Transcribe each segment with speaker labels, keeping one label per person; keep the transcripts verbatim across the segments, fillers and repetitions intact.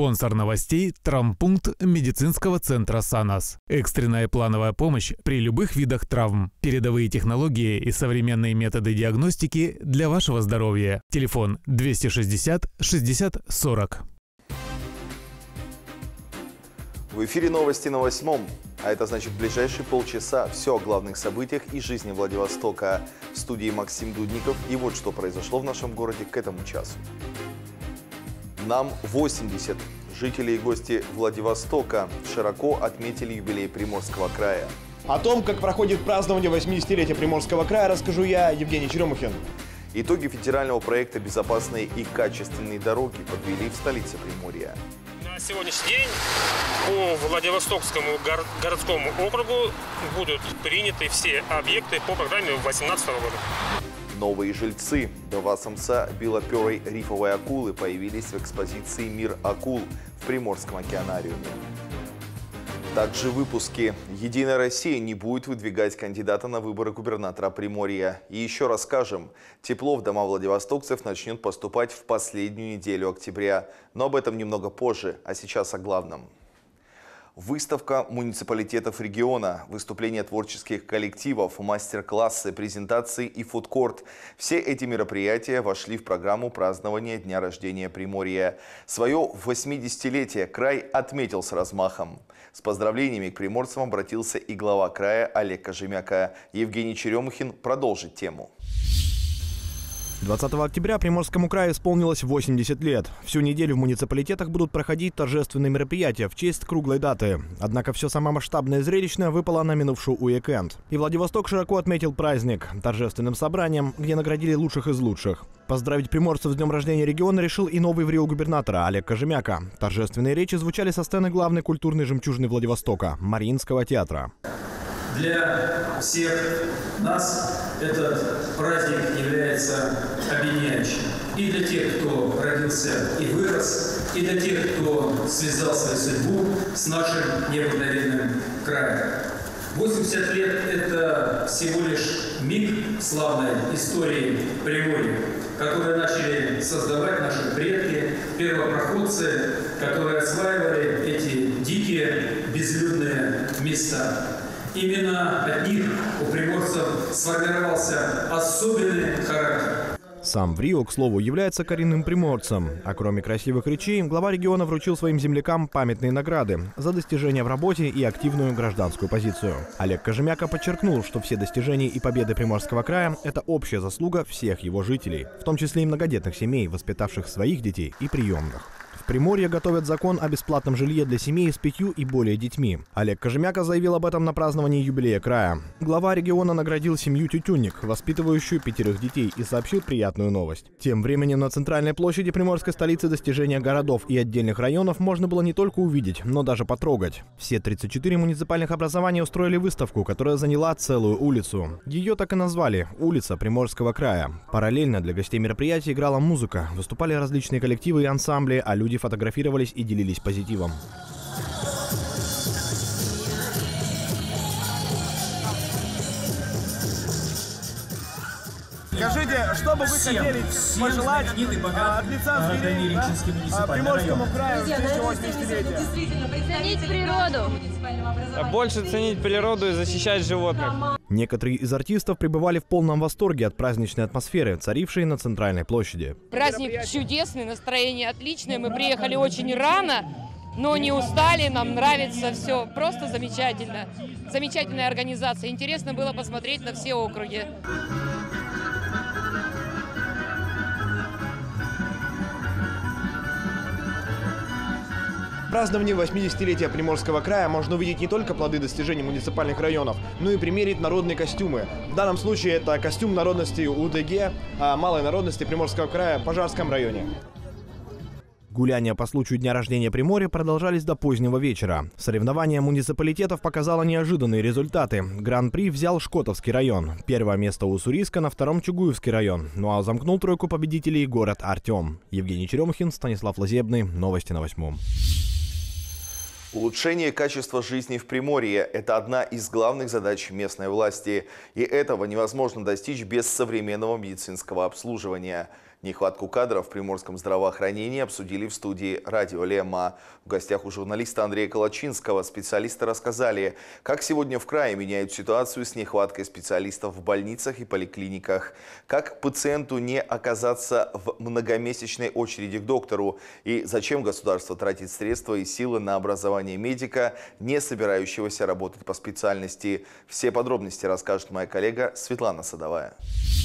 Speaker 1: Спонсор новостей – травмпункт медицинского центра «Санас». Экстренная плановая помощь при любых видах травм. Передовые технологии и современные методы диагностики для вашего здоровья. Телефон двести шестьдесят шестьдесят сорок.
Speaker 2: В эфире новости на восьмом. А это значит, в ближайшие полчаса все о главных событиях и жизни Владивостока. В студии Максим Дудников. И вот что произошло в нашем городе к этому часу. Нам восемьдесят. Жители и гости Владивостока широко отметили юбилей Приморского края.
Speaker 3: О том, как проходит празднование восьмидесятилетия Приморского края, расскажу я, Евгений Черемухин.
Speaker 2: Итоги федерального проекта «Безопасные и качественные дороги» подвели в столице Приморья.
Speaker 4: На сегодняшний день по Владивостокскому городскому округу будут приняты все объекты по программе две тысячи восемнадцатого года.
Speaker 2: Новые жильцы. Два самца белоперой рифовой акулы появились в экспозиции «Мир акул» в Приморском океанариуме. Также в выпуске. «Единая Россия» не будет выдвигать кандидата на выборы губернатора Приморья. И еще расскажем. Тепло в дома владивостокцев начнет поступать в последнюю неделю октября. Но об этом немного позже. А сейчас о главном. Выставка муниципалитетов региона, выступления творческих коллективов, мастер-классы, презентации и фудкорт. Все эти мероприятия вошли в программу празднования дня рождения Приморья. Свое восьмидесятилетие край отметил с размахом. С поздравлениями к приморцам обратился и глава края Олег Кожемяка. Евгений Черемухин продолжит тему.
Speaker 3: двадцатого октября Приморскому краю исполнилось восемьдесят лет. Всю неделю в муниципалитетах будут проходить торжественные мероприятия в честь круглой даты. Однако все самое масштабное и зрелищное выпало на минувший уикенд. И Владивосток широко отметил праздник торжественным собранием, где наградили лучших из лучших. Поздравить приморцев с днем рождения региона решил и новый в Рио губернатора Олег Кожемяка. Торжественные речи звучали со сцены главной культурной жемчужины Владивостока – Мариинского театра.
Speaker 5: Для всех нас этот праздник является объединяющим. И для тех, кто родился и вырос, и для тех, кто связал свою судьбу с нашим необыкновенным краем. восемьдесят лет – это всего лишь миг славной истории Приморья, которые начали создавать наши предки, первопроходцы, которые осваивали эти дикие безлюдные места. Именно от них у приморцев сформировался особенный характер.
Speaker 3: Сам в Рио, к слову, является коренным приморцем. А кроме красивых речей, глава региона вручил своим землякам памятные награды за достижения в работе и активную гражданскую позицию. Олег Кожемяка подчеркнул, что все достижения и победы Приморского края – это общая заслуга всех его жителей, в том числе и многодетных семей, воспитавших своих детей и приемных. В Приморье готовят закон о бесплатном жилье для семей с пятью и более детьми. Олег Кожемяка заявил об этом на праздновании юбилея края. Глава региона наградил семью Тютюнник, воспитывающую пятерых детей, и сообщил приятную новость. Тем временем на центральной площади приморской столицы достижения городов и отдельных районов можно было не только увидеть, но даже потрогать. Все тридцать четыре муниципальных образования устроили выставку, которая заняла целую улицу. Ее так и назвали – «Улица Приморского края». Параллельно для гостей мероприятия играла музыка, выступали различные коллективы и ансамбли, а люди фотографировались и делились позитивом.
Speaker 6: Скажите, что бы вы всем, хотели всем пожелать от лица зверей, да, Приморскому краю в честь восьмидесятилетия?
Speaker 7: Ценить природу.
Speaker 8: Больше ценить природу и защищать животных.
Speaker 3: Некоторые из артистов пребывали в полном восторге от праздничной атмосферы, царившей на центральной площади.
Speaker 9: Праздник чудесный, настроение отличное. Мы приехали очень рано, но не устали, нам нравится все. Просто замечательно. Замечательная организация. Интересно было посмотреть на все округи.
Speaker 3: В праздновании восьмидесятилетия Приморского края можно увидеть не только плоды достижений муниципальных районов, но и примерить народные костюмы. В данном случае это костюм народности УДГ, а малой народности Приморского края в Пожарском районе. Гуляния по случаю дня рождения Приморья продолжались до позднего вечера. Соревнование муниципалитетов показало неожиданные результаты. Гран-при взял Шкотовский район. Первое место у Уссурийска, на втором Чугуевский район. Ну а замкнул тройку победителей город Артем. Евгений Черемухин, Станислав Лазебный. Новости на восьмом.
Speaker 2: Улучшение качества жизни в Приморье – это одна из главных задач местной власти. И этого невозможно достичь без современного медицинского обслуживания. Нехватку кадров в приморском здравоохранении обсудили в студии «Радио Лемма». В гостях у журналиста Андрея Колочинского специалисты рассказали, как сегодня в крае меняют ситуацию с нехваткой специалистов в больницах и поликлиниках, как пациенту не оказаться в многомесячной очереди к доктору и зачем государство тратит средства и силы на образование медика, не собирающегося работать по специальности. Все подробности расскажет моя коллега Светлана Садовая.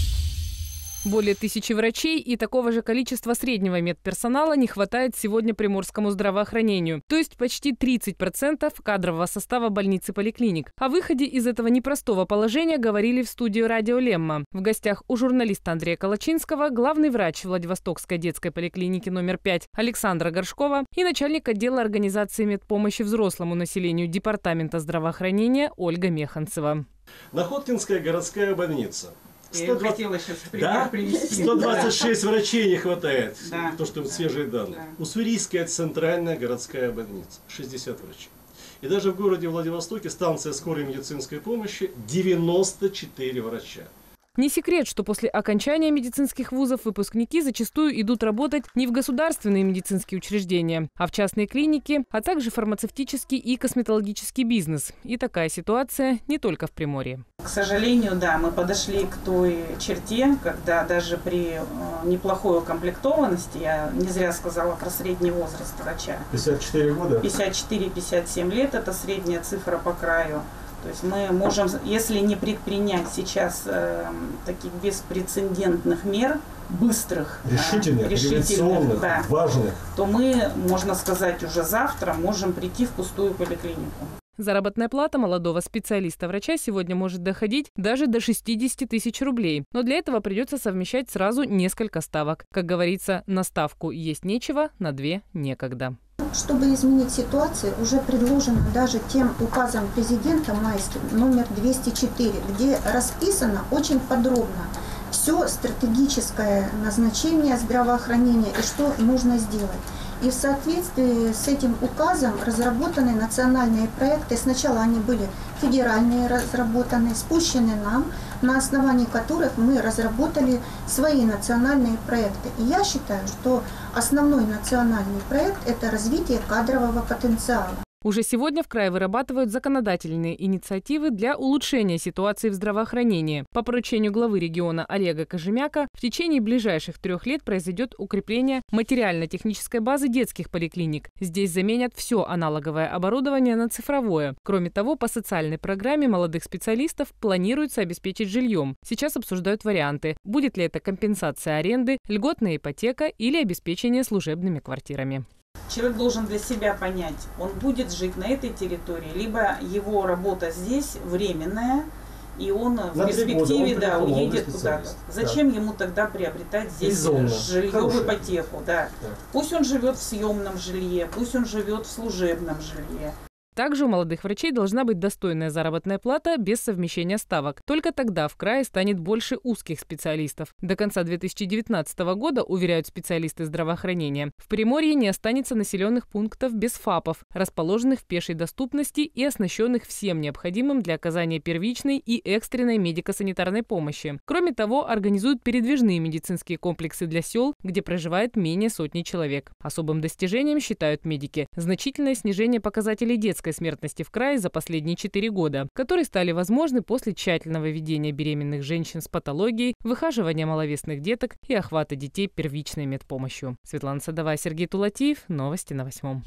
Speaker 10: Более тысячи врачей и такого же количества среднего медперсонала не хватает сегодня приморскому здравоохранению, то есть почти тридцать процентов кадрового состава больниц и поликлиник. О выходе из этого непростого положения говорили в студии «Радио Лемма». В гостях у журналиста Андрея Колочинского главный врач Владивостокской детской поликлиники номер пять Александра Горшкова и начальник отдела организации медпомощи взрослому населению Департамента здравоохранения Ольга Механцева.
Speaker 11: Находкинская городская больница.
Speaker 12: Я хотела сейчас пример
Speaker 11: да?
Speaker 12: привести.
Speaker 11: сто двадцать шесть врачей не хватает,
Speaker 12: да.
Speaker 11: то, что свежие данные. Да. Уссурийская центральная городская больница, шестьдесят врачей. И даже в городе Владивостоке станция скорой медицинской помощи девяносто четыре врача.
Speaker 10: Не секрет, что после окончания медицинских вузов выпускники зачастую идут работать не в государственные медицинские учреждения, а в частные клиники, а также фармацевтический и косметологический бизнес. И такая ситуация не только в Приморье.
Speaker 12: К сожалению, да, мы подошли к той черте, когда даже при неплохой укомплектованности, я не зря сказала про средний возраст врача.
Speaker 11: пятьдесят четыре года?
Speaker 12: пятьдесят четыре — пятьдесят семь лет – это средняя цифра по краю. То есть мы можем, если не предпринять сейчас э, таких беспрецедентных мер, быстрых,
Speaker 11: решительных,
Speaker 12: э, решительных да,
Speaker 11: важных,
Speaker 12: то мы, можно сказать, уже завтра можем прийти в пустую поликлинику.
Speaker 10: Заработная плата молодого специалиста-врача сегодня может доходить даже до шестидесяти тысяч рублей. Но для этого придется совмещать сразу несколько ставок. Как говорится, на ставку есть нечего, на две некогда.
Speaker 13: Чтобы изменить ситуацию, уже предложено даже тем указом президента майским номер двести четыре, где расписано очень подробно все стратегическое назначение здравоохранения и что нужно сделать. И в соответствии с этим указом разработаны национальные проекты. Сначала они были федеральные разработаны, спущены нам, на основании которых мы разработали свои национальные проекты. И я считаю, что основной национальный проект – это развитие кадрового потенциала.
Speaker 10: Уже сегодня в крае вырабатывают законодательные инициативы для улучшения ситуации в здравоохранении. По поручению главы региона Олега Кожемяка в течение ближайших трех лет произойдет укрепление материально-технической базы детских поликлиник. Здесь заменят все аналоговое оборудование на цифровое. Кроме того, по социальной программе молодых специалистов планируется обеспечить жильем. Сейчас обсуждают варианты. Будет ли это компенсация аренды, льготная ипотека или обеспечение служебными квартирами.
Speaker 12: Человек должен для себя понять, он будет жить на этой территории, либо его работа здесь временная, и он на в перспективе он да, уедет куда-то. Зачем да. ему тогда приобретать здесь жилье в ипотеку? Да. Да. Пусть он живет в съемном жилье, пусть он живет в служебном жилье.
Speaker 10: Также у молодых врачей должна быть достойная заработная плата без совмещения ставок. Только тогда в крае станет больше узких специалистов. До конца две тысячи девятнадцатого года, уверяют специалисты здравоохранения, в Приморье не останется населенных пунктов без ФАПов, расположенных в пешей доступности и оснащенных всем необходимым для оказания первичной и экстренной медико-санитарной помощи. Кроме того, организуют передвижные медицинские комплексы для сел, где проживает менее сотни человек. Особым достижением считают медики значительное снижение показателей детской смертности в крае за последние четыре года, которые стали возможны после тщательного ведения беременных женщин с патологией, выхаживания маловесных деток и охвата детей первичной медпомощью. Светлана Садовая, Сергей Тулатиев. Новости на восьмом.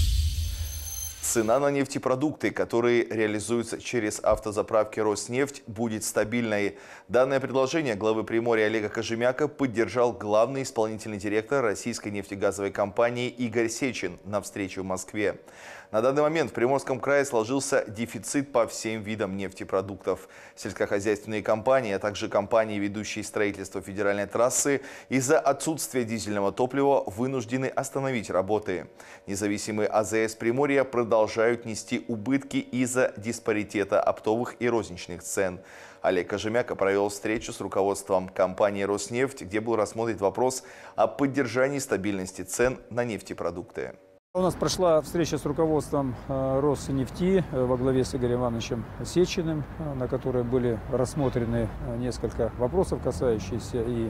Speaker 2: Цена на нефтепродукты, которые реализуются через автозаправки «Роснефть», будет стабильной. Данное предложение главы Приморья Олега Кожемяка поддержал главный исполнительный директор российской нефтегазовой компании Игорь Сечин на встрече в Москве. На данный момент в Приморском крае сложился дефицит по всем видам нефтепродуктов. Сельскохозяйственные компании, а также компании, ведущие строительство федеральной трассы, из-за отсутствия дизельного топлива вынуждены остановить работы. Независимые АЗС Приморья продолжают нести убытки из-за диспаритета оптовых и розничных цен. Олег Кожемяка провел встречу с руководством компании «Роснефть», где был рассмотрен вопрос о поддержании стабильности цен на нефтепродукты.
Speaker 14: У нас прошла встреча с руководством Роснефти во главе с Игорем Ивановичем Сечиным, на которой были рассмотрены несколько вопросов, касающихся и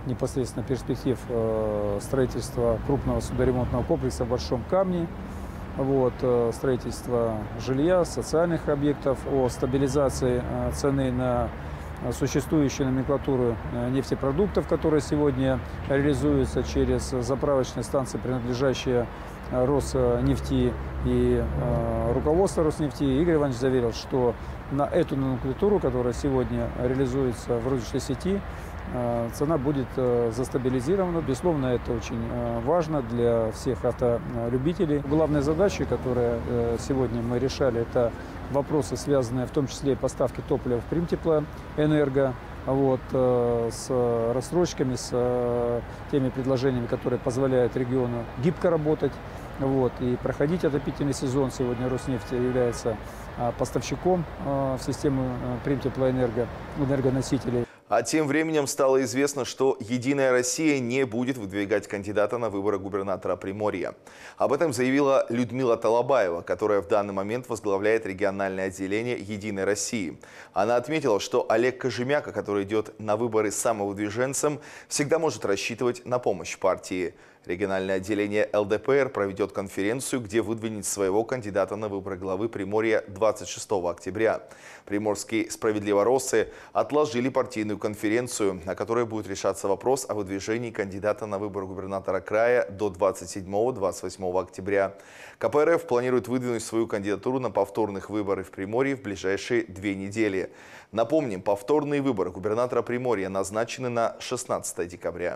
Speaker 14: непосредственно перспектив строительства крупного судоремонтного комплекса в Большом Камне, вот, строительство жилья, социальных объектов, о стабилизации цены на существующую номенклатуру нефтепродуктов, которые сегодня реализуются через заправочные станции, принадлежащие Роснефти, и э, руководство Роснефти. Игорь Иванович заверил, что на эту номенклатуру, которая сегодня реализуется в розничной сети, э, цена будет э, застабилизирована. Безусловно, это очень э, важно для всех автолюбителей. Главная задача, которую э, сегодня мы решали, это вопросы, связанные в том числе и поставки топлива в Примтеплоэнерго, вот, э, с рассрочками, с э, теми предложениями, которые позволяют региону гибко работать, вот, и проходить отопительный сезон. Сегодня Роснефть является э, поставщиком э, в систему э, Примтеплоэнерго, энергоносителей.
Speaker 2: А тем временем стало известно, что «Единая Россия» не будет выдвигать кандидата на выборы губернатора Приморья. Об этом заявила Людмила Талабаева, которая в данный момент возглавляет региональное отделение «Единой России». Она отметила, что Олег Кожемяка, который идет на выборы самовыдвиженцем, всегда может рассчитывать на помощь партии. Региональное отделение эл дэ пэ эр проведет конференцию, где выдвинет своего кандидата на выборы главы Приморья двадцать шестого октября. Приморские справедливороссы отложили партийную конференцию, на которой будет решаться вопрос о выдвижении кандидата на выборы губернатора края до двадцать седьмого — двадцать восьмого октября. ка пэ эр эф планирует выдвинуть свою кандидатуру на повторных выборах в Приморье в ближайшие две недели. Напомним, повторные выборы губернатора Приморья назначены на шестнадцатое декабря.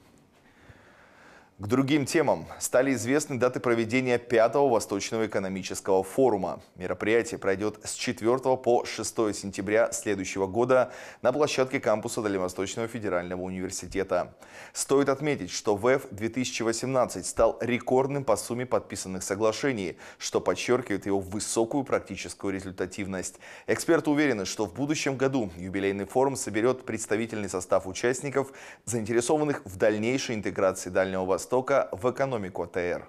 Speaker 2: К другим темам. Стали известны даты проведения пятого Восточного экономического форума. Мероприятие пройдет с четвёртого по шестое сентября следующего года на площадке кампуса Дальневосточного федерального университета. Стоит отметить, что вэ эф две тысячи восемнадцать стал рекордным по сумме подписанных соглашений, что подчеркивает его высокую практическую результативность. Эксперты уверены, что в будущем году юбилейный форум соберет представительный состав участников, заинтересованных в дальнейшей интеграции Дальнего Востока в экономику а тэ эр.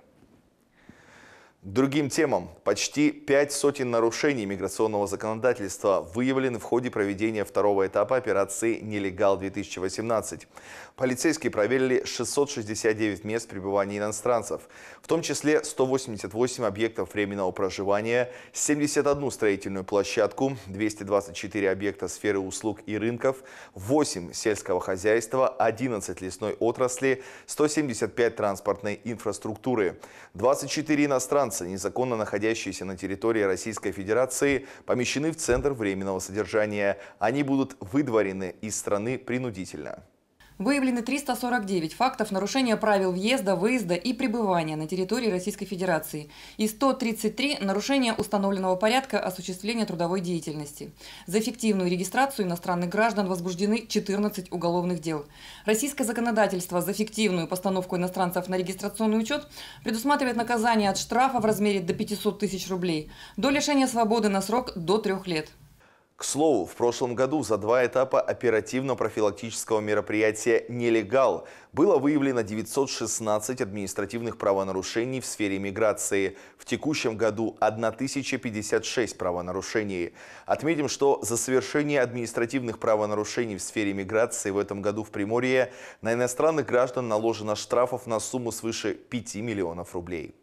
Speaker 2: К другим темам. Почти пять сотен нарушений миграционного законодательства выявлены в ходе проведения второго этапа операции «Нелегал-две тысячи восемнадцать». Полицейские проверили шестьсот шестьдесят девять мест пребывания иностранцев, в том числе сто восемьдесят восемь объектов временного проживания, семьдесят одну строительную площадку, двести двадцать четыре объекта сферы услуг и рынков, восемь сельского хозяйства, одиннадцать лесной отрасли, сто семьдесят пять транспортной инфраструктуры, двадцать четыре иностранца, незаконно находящиеся на территории Российской Федерации, помещены в Центр временного содержания. Они будут выдворены из страны принудительно.
Speaker 15: Выявлены триста сорок девять фактов нарушения правил въезда, выезда и пребывания на территории Российской Федерации и сто тридцать три нарушения установленного порядка осуществления трудовой деятельности. За эффективную регистрацию иностранных граждан возбуждены четырнадцать уголовных дел. Российское законодательство за фиктивную постановку иностранцев на регистрационный учет предусматривает наказание от штрафа в размере до пятисот тысяч рублей до лишения свободы на срок до трех лет.
Speaker 2: К слову, в прошлом году за два этапа оперативно-профилактического мероприятия «Нелегал» было выявлено девятьсот шестнадцать административных правонарушений в сфере миграции. В текущем году тысяча пятьдесят шесть правонарушений. Отметим, что за совершение административных правонарушений в сфере миграции в этом году в Приморье на иностранных граждан наложено штрафов на сумму свыше пяти миллионов рублей.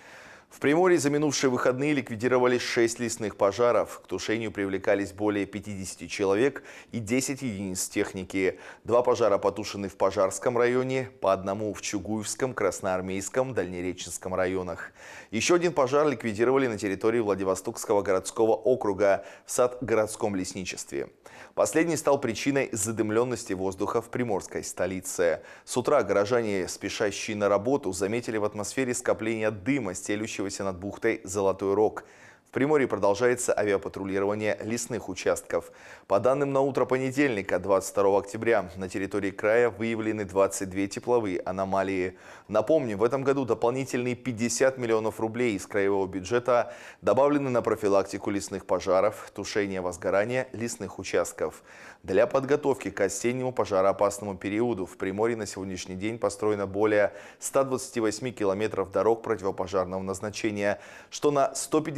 Speaker 2: В Приморье за минувшие выходные ликвидировали шесть лесных пожаров. К тушению привлекались более пятидесяти человек и десять единиц техники. Два пожара потушены в Пожарском районе, по одному в Чугуевском, Красноармейском, Дальнереченском районах. Еще один пожар ликвидировали на территории Владивостокского городского округа в Садгородском лесничестве. Последний стал причиной задымленности воздуха в приморской столице. С утра горожане, спешащие на работу, заметили в атмосфере скопление дыма, стелющегося над бухтой Золотой Рог. В Приморье продолжается авиапатрулирование лесных участков. По данным на утро понедельника, двадцать второго октября, на территории края выявлены двадцать две тепловые аномалии. Напомним, в этом году дополнительные пятьдесят миллионов рублей из краевого бюджета добавлены на профилактику лесных пожаров, тушение возгорания лесных участков. Для подготовки к осеннему пожароопасному периоду в Приморье на сегодняшний день построено более ста двадцати восьми километров дорог противопожарного назначения, что на сто пятьдесят процентов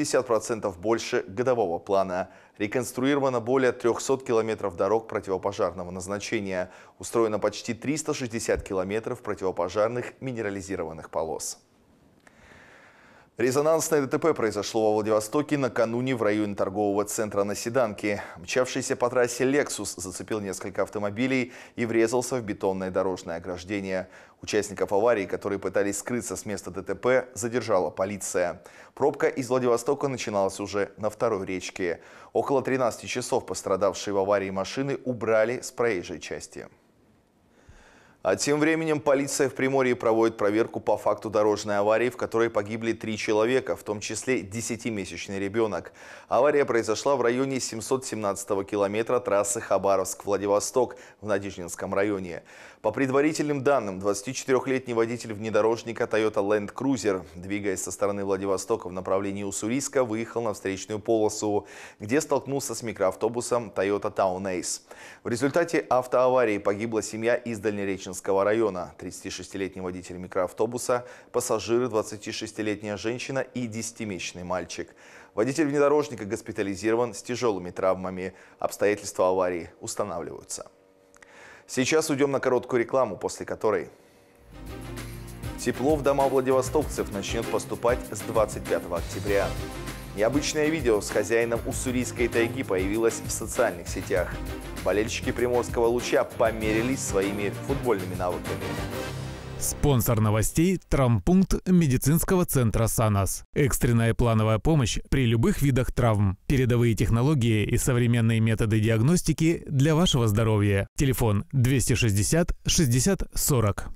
Speaker 2: процентов больше годового плана. Реконструировано более трёхсот километров дорог противопожарного назначения. Устроено почти триста шестьдесят километров противопожарных минерализированных полос. Резонансное ДТП произошло во Владивостоке накануне в районе торгового центра на Седанке. Мчавшийся по трассе «Лексус» зацепил несколько автомобилей и врезался в бетонное дорожное ограждение. Участников аварии, которые пытались скрыться с места ДТП, задержала полиция. Пробка из Владивостока начиналась уже на второй речке. Около тринадцати часов пострадавшие в аварии машины убрали с проезжей части. А тем временем полиция в Приморье проводит проверку по факту дорожной аварии, в которой погибли три человека, в том числе десятимесячный ребенок. Авария произошла в районе семьсот семнадцатого километра трассы Хабаровск-Владивосток в Надеждинском районе. По предварительным данным, двадцатичетырёхлетний водитель внедорожника Toyota Land Cruiser, двигаясь со стороны Владивостока в направлении Уссурийска, выехал на встречную полосу, где столкнулся с микроавтобусом Toyota Town Ace. В результате автоаварии погибла семья из Дальнереченского района. тридцатишестилетний водитель микроавтобуса, пассажиры, двадцатишестилетняя женщина и десятимесячный мальчик. Водитель внедорожника госпитализирован с тяжелыми травмами. Обстоятельства аварии устанавливаются. Сейчас уйдем на короткую рекламу, после которой тепло в дома владивостокцев начнет поступать с двадцать пятого октября. Необычное видео с хозяином уссурийской тайги появилось в социальных сетях. Болельщики Приморского Луча померились своими футбольными навыками.
Speaker 1: Спонсор новостей – травмпункт медицинского центра «Санас». Экстренная плановая помощь при любых видах травм. Передовые технологии и современные методы диагностики для вашего здоровья. Телефон двести шестьдесят шестьдесят сорок.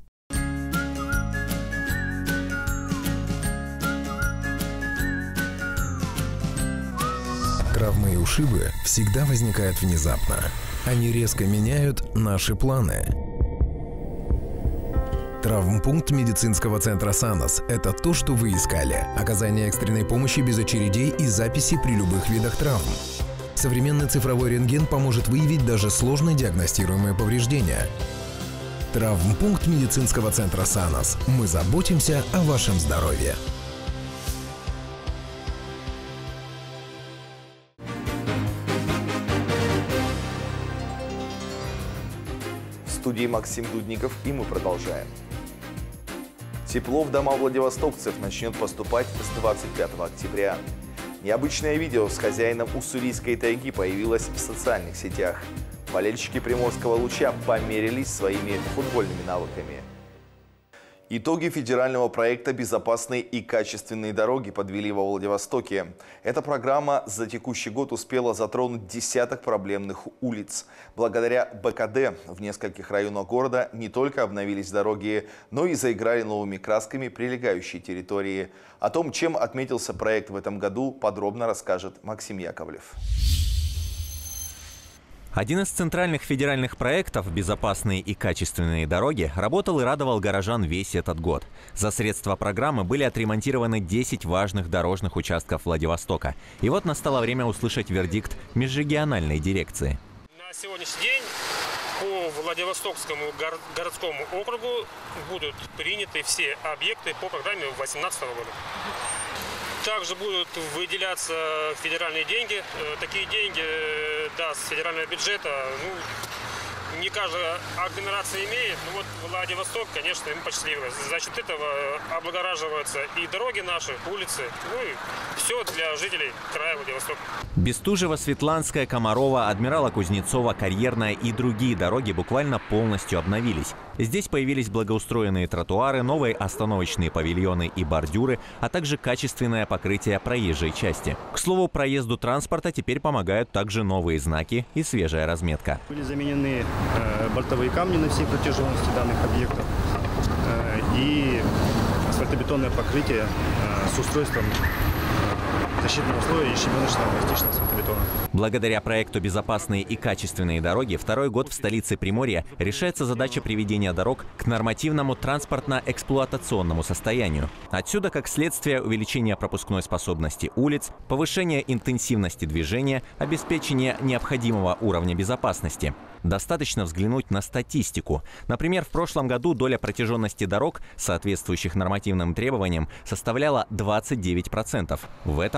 Speaker 16: Травмы и ушибы всегда возникают внезапно. Они резко меняют наши планы. Травмпункт медицинского центра «Санас» – это то, что вы искали. Оказание экстренной помощи без очередей и записи при любых видах травм. Современный цифровой рентген поможет выявить даже сложно диагностируемые повреждения. Травмпункт медицинского центра «Санас». Мы заботимся о вашем здоровье.
Speaker 2: В студии Максим Дудников, и мы продолжаем. Тепло в дома владивостокцев начнет поступать с двадцать пятого октября. Необычное видео с хозяином уссурийской тайги появилось в социальных сетях. Болельщики Приморского Луча померились своими футбольными навыками. Итоги федерального проекта «Безопасные и качественные дороги» подвели во Владивостоке. Эта программа за текущий год успела затронуть десяток проблемных улиц. Благодаря бэ ка дэ в нескольких районах города не только обновились дороги, но и заиграли новыми красками прилегающие территории. О том, чем отметился проект в этом году, подробно расскажет Максим Яковлев.
Speaker 17: Один из центральных федеральных проектов «Безопасные и качественные дороги» работал и радовал горожан весь этот год. За средства программы были отремонтированы десять важных дорожных участков Владивостока. И вот настало время услышать вердикт межрегиональной дирекции.
Speaker 4: На сегодняшний день по Владивостокскому городскому округу будут приняты все объекты по программе две тысячи восемнадцатого года. Также будут выделяться федеральные деньги. Такие деньги, да, с федерального бюджета, ну, не каждая агломерация имеет. Но вот Владивосток, конечно, ему посчастливилось. За счет этого облагораживаются и дороги наши, улицы, ну и все для жителей края Владивостока.
Speaker 17: Бестужево, Светланская, Комарова, Адмирала Кузнецова, Карьерная и другие дороги буквально полностью обновились. Здесь появились благоустроенные тротуары, новые остановочные павильоны и бордюры, а также качественное покрытие проезжей части. К слову, проезду транспорта теперь помогают также новые знаки и свежая разметка.
Speaker 18: Были заменены э, бортовые камни на всей протяженности данных объектов э, и асфальтобетонное покрытие э, с устройством защитного слоя и щебеночного пластичного асфальтобетона.
Speaker 17: Благодаря проекту «Безопасные и качественные дороги» второй год в столице Приморья решается задача приведения дорог к нормативному транспортно-эксплуатационному состоянию. Отсюда, как следствие, увеличение пропускной способности улиц, повышение интенсивности движения, обеспечение необходимого уровня безопасности. Достаточно взглянуть на статистику. Например, в прошлом году доля протяженности дорог, соответствующих нормативным требованиям, составляла двадцать девять процентов. В этом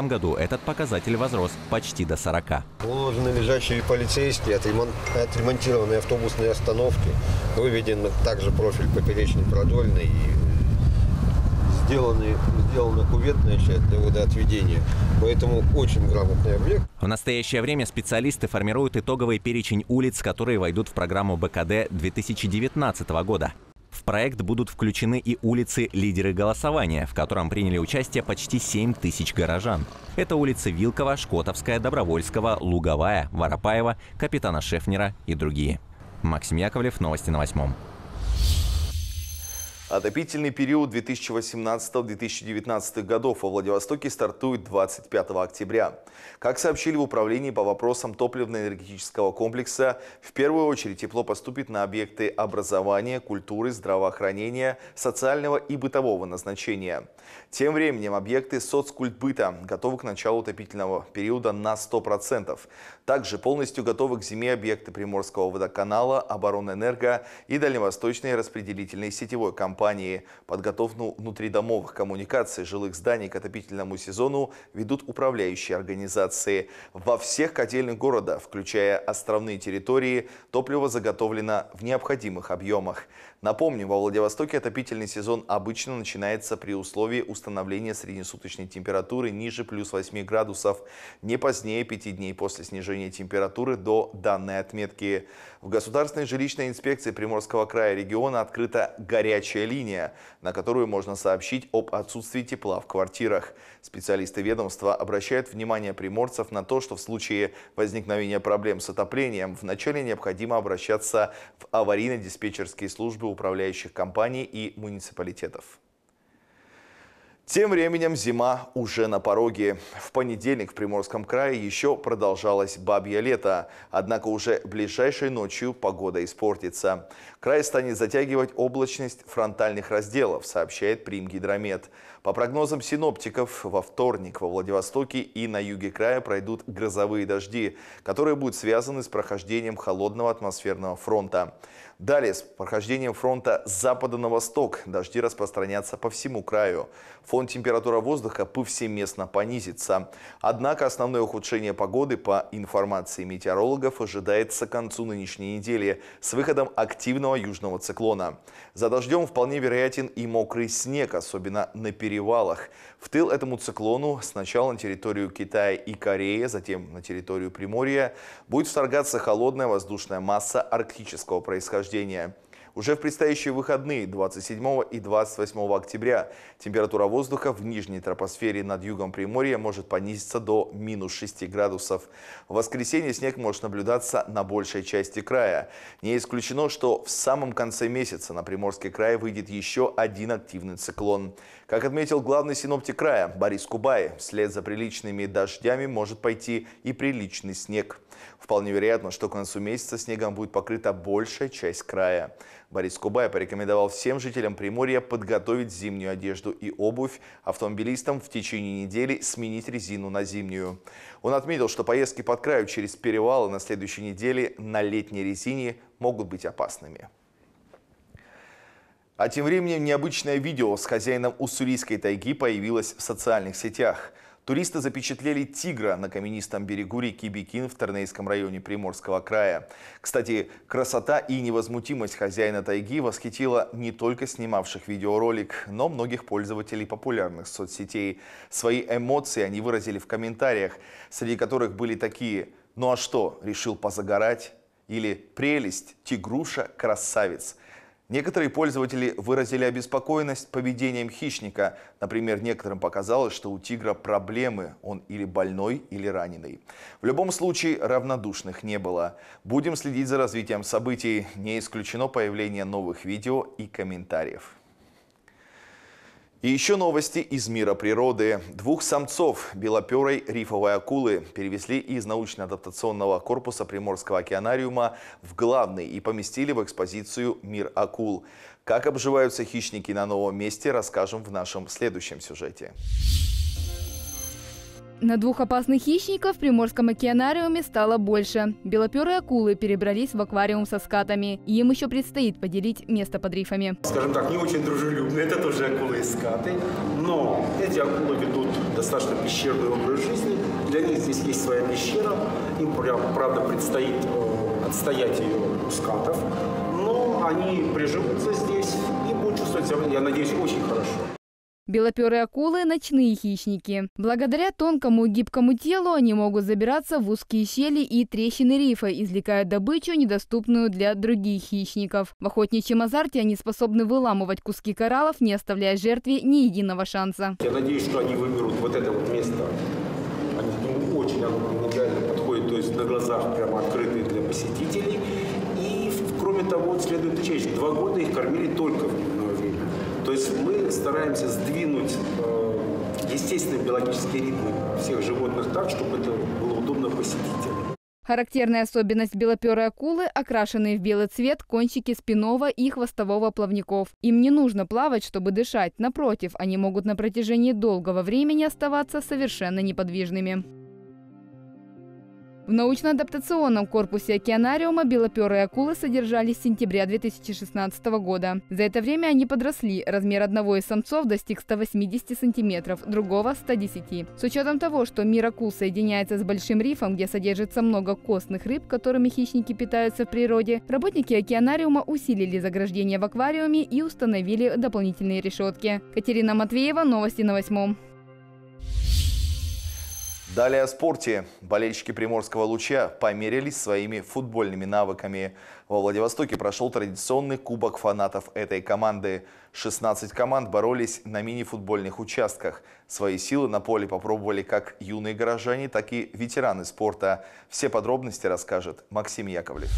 Speaker 17: году этот показатель возрос почти до сорока.
Speaker 19: Уложены лежачие полицейские, отремонтированные автобусные остановки, выведен также профиль поперечный продольный и сделаны, сделана кюветная часть для водоотведения. Поэтому очень грамотный объект.
Speaker 17: В настоящее время специалисты формируют итоговый перечень улиц, которые войдут в программу бэ ка дэ две тысячи девятнадцатого года. В проект будут включены и улицы-лидеры голосования, в котором приняли участие почти семь тысяч горожан. Это улицы Вилкова, Шкотовская, Добровольского, Луговая, Воропаева, Капитана Шефнера и другие. Максим Яковлев, новости на восьмом.
Speaker 2: Отопительный период две тысячи восемнадцатого — две тысячи девятнадцатого годов во Владивостоке стартует двадцать пятого октября. Как сообщили в управлении по вопросам топливно-энергетического комплекса, в первую очередь тепло поступит на объекты образования, культуры, здравоохранения, социального и бытового назначения. Тем временем объекты соцкультбыта готовы к началу отопительного периода на сто процентов. Также полностью готовы к зиме объекты Приморского водоканала, Оборонэнерго и Дальневосточной распределительной сетевой компании. Подготовку внутридомовых коммуникаций жилых зданий к отопительному сезону ведут управляющие организации. Во всех котельных города, включая островные территории, топливо заготовлено в необходимых объемах. Напомним, во Владивостоке отопительный сезон обычно начинается при условии установления среднесуточной температуры ниже плюс восьми градусов, не позднее пяти дней после снижения температуры до данной отметки. В Государственной жилищной инспекции Приморского края региона открыта горячая линия, на которую можно сообщить об отсутствии тепла в квартирах. Специалисты ведомства обращают внимание приморцев на то, что в случае возникновения проблем с отоплением вначале необходимо обращаться в аварийно-диспетчерские службы управляющих компаний и муниципалитетов. Тем временем зима уже на пороге. В понедельник в Приморском крае еще продолжалось бабье лето. Однако уже ближайшей ночью погода испортится. Край станет затягивать облачность фронтальных разделов, сообщает Примгидромет. По прогнозам синоптиков, во вторник во Владивостоке и на юге края пройдут грозовые дожди, которые будут связаны с прохождением холодного атмосферного фронта. Далее, с прохождением фронта с запада на восток дожди распространятся по всему краю. Фон температуры воздуха повсеместно понизится. Однако основное ухудшение погоды, по информации метеорологов, ожидается к концу нынешней недели с выходом активного южного циклона. За дождем вполне вероятен и мокрый снег, особенно на перевалах. В тыл этому циклону сначала на территорию Китая и Кореи, затем на территорию Приморья будет вторгаться холодная воздушная масса арктического происхождения. Уже в предстоящие выходные двадцать седьмого и двадцать восьмого октября температура воздуха в нижней тропосфере над югом Приморья может понизиться до минус шести градусов. В воскресенье снег может наблюдаться на большей части края. Не исключено, что в самом конце месяца на Приморский край выйдет еще один активный циклон. Как отметил главный синоптик края Борис Кубай, вслед за приличными дождями может пойти и приличный снег. Вполне вероятно, что к концу месяца снегом будет покрыта большая часть края. Борис Кубай порекомендовал всем жителям Приморья подготовить зимнюю одежду и обувь, автомобилистам в течение недели сменить резину на зимнюю. Он отметил, что поездки под краю через перевалы на следующей неделе на летней резине могут быть опасными. А тем временем необычное видео с хозяином уссурийской тайги появилось в социальных сетях. Туристы запечатлели тигра на каменистом берегу реки Бикин в Тернейском районе Приморского края. Кстати, красота и невозмутимость хозяина тайги восхитила не только снимавших видеоролик, но многих пользователей популярных соцсетей. Свои эмоции они выразили в комментариях, среди которых были такие: «Ну а что, решил позагорать?» или «Прелесть, тигруша, красавец». Некоторые пользователи выразили обеспокоенность поведением хищника. Например, некоторым показалось, что у тигра проблемы, он или больной, или раненый. В любом случае, равнодушных не было. Будем следить за развитием событий. Не исключено появление новых видео и комментариев. И еще новости из мира природы. Двух самцов белоперой рифовой акулы перевезли из научно-адаптационного корпуса Приморского океанариума в главный и поместили в экспозицию «Мир акул». Как обживаются хищники на новом месте, расскажем в нашем следующем сюжете.
Speaker 20: На двух опасных хищников в Приморском океанариуме стало больше. Белоперые акулы перебрались в аквариум со скатами. И им еще предстоит поделить место под рифами.
Speaker 21: Скажем так, не очень дружелюбные. Это тоже акулы и скаты. Но эти акулы ведут достаточно пещерный образ жизни. Для них здесь есть своя пещера. Им, правда, предстоит отстоять ее у скатов. Но они приживутся здесь и будут чувствовать себя, я надеюсь, очень хорошо.
Speaker 20: Белоперые акулы – ночные хищники. Благодаря тонкому и гибкому телу они могут забираться в узкие щели и трещины рифа, извлекая добычу, недоступную для других хищников. В охотничьем азарте они способны выламывать куски кораллов, не оставляя жертве ни единого шанса.
Speaker 21: Я надеюсь, что они выберут вот это вот место. Они, ну, очень оно идеально подходит, то есть на глазах прямо открытые для посетителей. И, кроме того, следует отмечать, два года их кормили только в дневное время. То есть мы стараемся сдвинуть э, естественные биологические ритмы всех животных так, чтобы это было удобно посетителям.
Speaker 20: Характерная особенность белоперой акулы – окрашенные в белый цвет кончики спинного и хвостового плавников. Им не нужно плавать, чтобы дышать. Напротив, они могут на протяжении долгого времени оставаться совершенно неподвижными. В научно-адаптационном корпусе океанариума белоперые акулы содержались с сентября две тысячи шестнадцатого года. За это время они подросли. Размер одного из самцов достиг ста восьмидесяти сантиметров, другого – ста десяти. С учетом того, что мир акул соединяется с большим рифом, где содержится много костных рыб, которыми хищники питаются в природе, работники океанариума усилили заграждение в аквариуме и установили дополнительные решетки. Катерина Матвеева, новости на восьмом.
Speaker 2: Далее о спорте. Болельщики Приморского Луча померились своими футбольными навыками. Во Владивостоке прошел традиционный кубок фанатов этой команды. шестнадцать команд боролись на мини-футбольных участках. Свои силы на поле попробовали как юные горожане, так и ветераны спорта. Все подробности расскажет Максим Яковлев.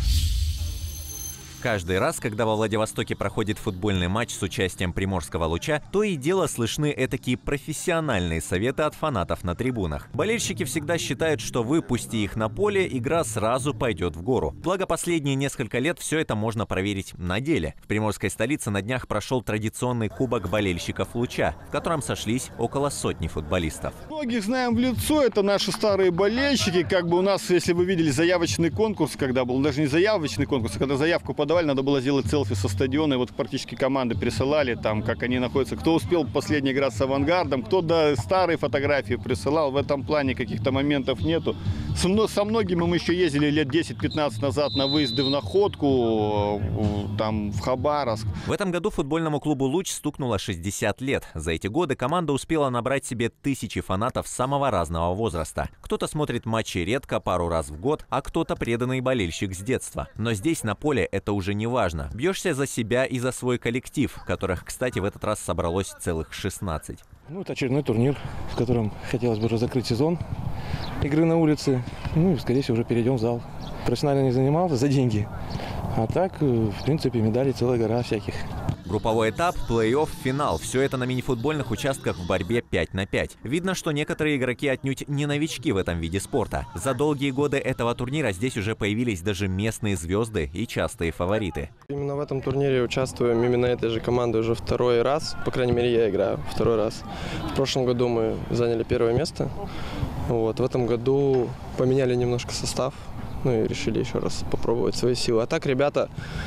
Speaker 17: Каждый раз, когда во Владивостоке проходит футбольный матч с участием Приморского Луча, то и дело слышны этакие профессиональные советы от фанатов на трибунах. Болельщики всегда считают, что выпусти их на поле, игра сразу пойдет в гору. Благо, последние несколько лет все это можно проверить на деле. В приморской столице на днях прошел традиционный кубок болельщиков Луча, в котором сошлись около сотни футболистов.
Speaker 22: Многих знаем в лицо, это наши старые болельщики. Как бы у нас, если вы видели заявочный конкурс, когда был, даже не заявочный конкурс, а когда заявку подавали, надо было сделать селфи со стадиона, и вот практически команды присылали, там, как они находятся, кто успел последний играть с «Авангардом», кто до старые фотографии присылал, в этом плане каких-то моментов нету. Со многими мы еще ездили лет десять-пятнадцать назад на выезды в Находку, там, в Хабаровск.
Speaker 17: В этом году футбольному клубу «Луч» стукнуло шестьдесят лет. За эти годы команда успела набрать себе тысячи фанатов самого разного возраста. Кто-то смотрит матчи редко, пару раз в год, а кто-то преданный болельщик с детства. Но здесь, на поле, это уже не важно. Бьешься за себя и за свой коллектив, которых, кстати, в этот раз собралось целых шестнадцать.
Speaker 23: Ну, это очередной турнир, в котором хотелось бы уже закрыть сезон игры на улице. Ну и, скорее всего, уже перейдем в зал. Профессионально не занимался за деньги. А так, в принципе, медалей целая гора всяких.
Speaker 17: Групповой этап, плей-офф, финал – все это на мини-футбольных участках в борьбе пять на пять. Видно, что некоторые игроки отнюдь не новички в этом виде спорта. За долгие годы этого турнира здесь уже появились даже местные звезды и частые фавориты.
Speaker 24: Именно в этом турнире участвуем именно этой же командой уже второй раз. По крайней мере, я играю второй раз. В прошлом году мы заняли первое место. Вот. В этом году поменяли немножко состав. Ну и решили еще раз попробовать свои силы. А так ребята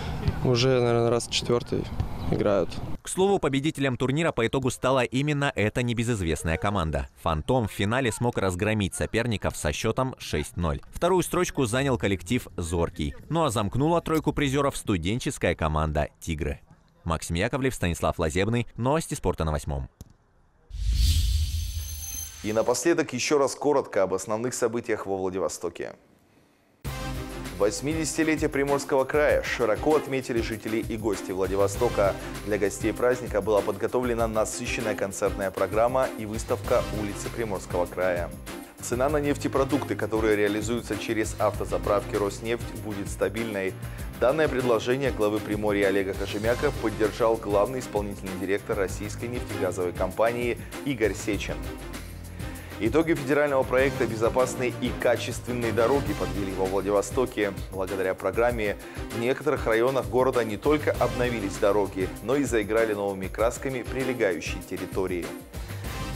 Speaker 24: уже, наверное, раз четвертый играют.
Speaker 17: К слову, победителем турнира по итогу стала именно эта небезызвестная команда. «Фантом» в финале смог разгромить соперников со счетом шесть ноль. Вторую строчку занял коллектив «Зоркий». Ну а замкнула тройку призеров студенческая команда «Тигры». Максим Яковлев, Станислав Лазебный. Новости спорта на восьмом.
Speaker 2: И напоследок еще раз коротко об основных событиях во Владивостоке. восьмидесятилетие Приморского края широко отметили жители и гости Владивостока. Для гостей праздника была подготовлена насыщенная концертная программа и выставка улицы Приморского края. Цена на нефтепродукты, которые реализуются через автозаправки «Роснефть», будет стабильной. Данное предложение главы Приморья Олега Кожемяка поддержал главный исполнительный директор российской нефтегазовой компании Игорь Сечин. Итоги федерального проекта «Безопасные и качественные дороги» подвели во Владивостоке. Благодаря программе в некоторых районах города не только обновились дороги, но и заиграли новыми красками прилегающие территории.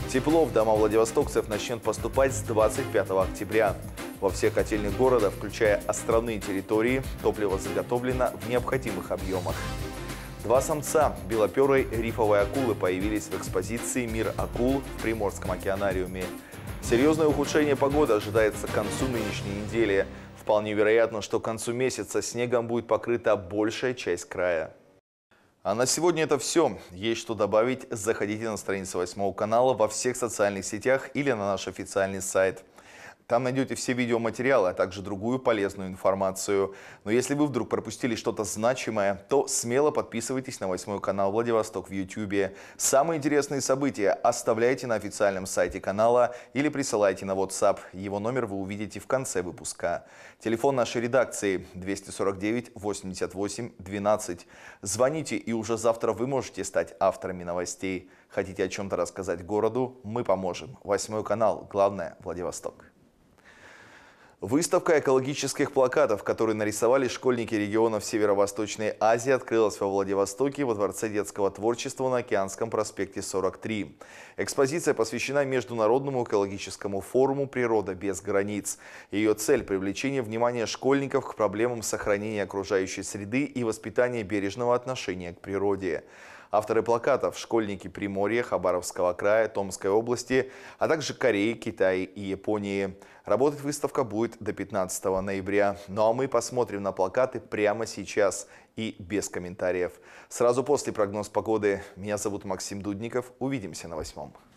Speaker 2: Тепло в дома владивостокцев начнет поступать с двадцать пятого октября. Во всех котельных города, включая островные территории, топливо заготовлено в необходимых объемах. Два самца белоперой рифовой акулы появились в экспозиции «Мир акул» в Приморском океанариуме. Серьезное ухудшение погоды ожидается к концу нынешней недели. Вполне вероятно, что к концу месяца снегом будет покрыта большая часть края. А на сегодня это все. Есть что добавить? Заходите на страницу восьмого канала во всех социальных сетях или на наш официальный сайт. Там найдете все видеоматериалы, а также другую полезную информацию. Но если вы вдруг пропустили что-то значимое, то смело подписывайтесь на восьмой канал Владивосток в ютубе. Самые интересные события оставляйте на официальном сайте канала или присылайте на WhatsApp. Его номер вы увидите в конце выпуска. Телефон нашей редакции двести сорок девять восемьдесят восемь двенадцать. Звоните, и уже завтра вы можете стать авторами новостей. Хотите о чем-то рассказать городу? Мы поможем. Восьмой канал. Главное – Владивосток. Выставка экологических плакатов, которые нарисовали школьники регионов Северо-Восточной Азии, открылась во Владивостоке во Дворце детского творчества на Океанском проспекте сорок три. Экспозиция посвящена Международному экологическому форуму «Природа без границ». Ее цель – привлечение внимания школьников к проблемам сохранения окружающей среды и воспитания бережного отношения к природе. Авторы плакатов – школьники Приморья, Хабаровского края, Томской области, а также Кореи, Китая и Японии. Работать выставка будет до пятнадцатого ноября. Ну а мы посмотрим на плакаты прямо сейчас и без комментариев. Сразу после прогноз погоды. Меня зовут Максим Дудников. Увидимся на восьмом.